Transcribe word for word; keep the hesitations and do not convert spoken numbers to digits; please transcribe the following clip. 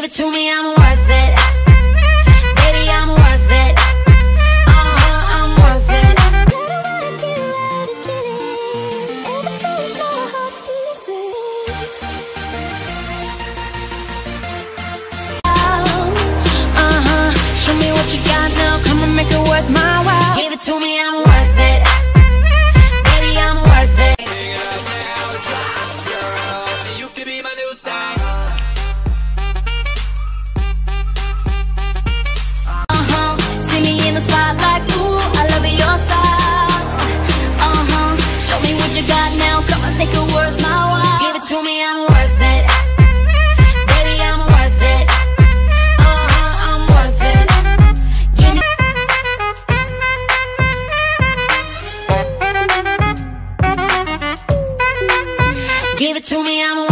it to me, I'm worth it. Baby, I'm worth it. Uh-huh, I'm worth it. Uh-huh, show me what you got now. Come on, make it worth my while. Give it to me, I'm worth it. Baby, I'm worth it. You could be my new thing. Make it worth my while. Give it to me, I'm worth it. Baby, I'm worth it. Uh-huh, I'm worth it. Give me. Give it to me, I'm